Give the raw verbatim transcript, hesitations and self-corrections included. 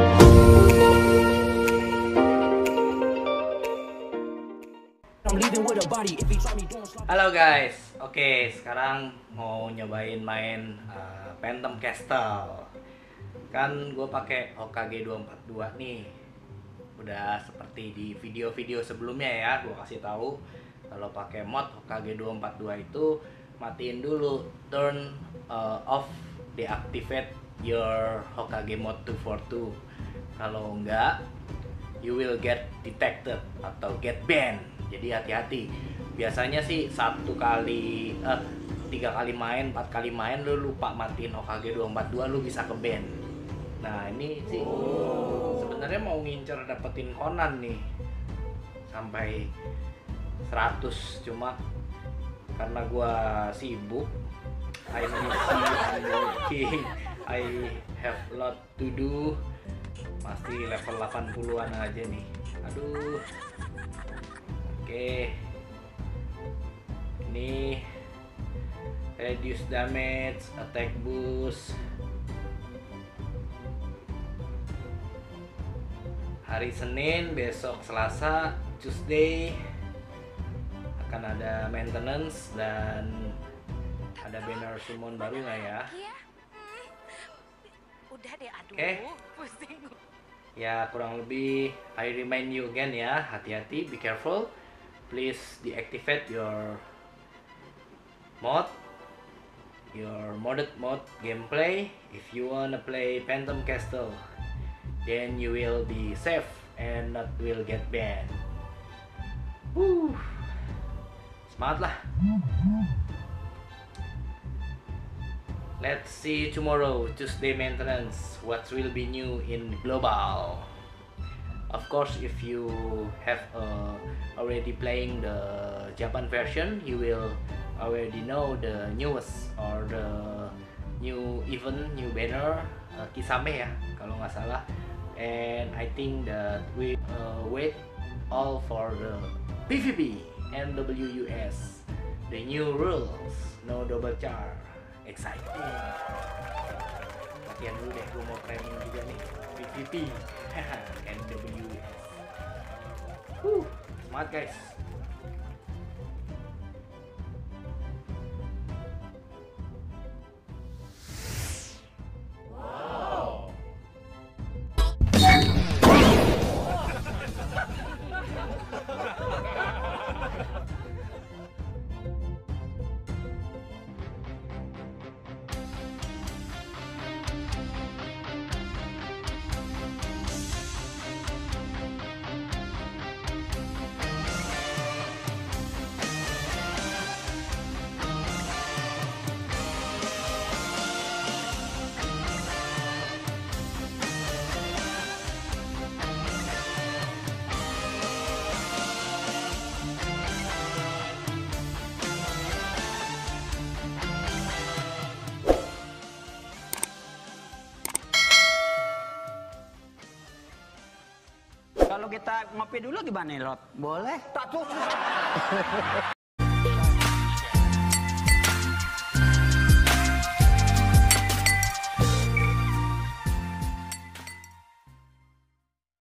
Halo guys, oke sekarang mau nyobain main uh, Phantom Castle. Kan gue pakai Hokage dua empat dua nih. Udah seperti di video-video sebelumnya ya, gue kasih tahu kalau pakai mod Hokage dua empat dua itu matiin dulu, turn uh, off, deactivate your Hokage mode two four two. Kalau enggak, you will get detected atau get banned. Jadi hati-hati. Biasanya sih satu kali, eh, tiga kali main, empat kali main lu lupa matiin Hokage dua empat dua, lu bisa ke ban. Nah ini sih sebenarnya mau ngincer dapetin Conan nih sampai seratus, cuma karena gua sibuk, I busy, I'm working, I have lot to do, masih level delapan puluhan aja nih. Aduh. Oke. Ini reduce damage, attack boost. Hari Senin, besok Selasa, Tuesday akan ada maintenance dan ada banner summon baru nggak ya? Udah deh, aduh. Oke. Pusing. Ya kurang lebih I remind you again ya, hati-hati, be careful. Please deactivate your mod, your modded mode gameplay if you wanna play Phantom Castle. Then you will be safe and not will get banned. Woo. Semangat lah. Let's see tomorrow, Tuesday maintenance, what will be new in global. Of course, if you have uh, already playing the Japan version, you will already know the newest or the new event, new banner, uh, Kisame ya, kalau nggak salah. And I think that we uh, wait all for the P V P, N W U S, the new rules, no double char, exciting. Latihan dulu deh, gue mau training juga nih, P V P, N W U S. Huh, semangat guys. Kalau kita ngopi dulu gimana, Lot? Boleh? Tak tuh.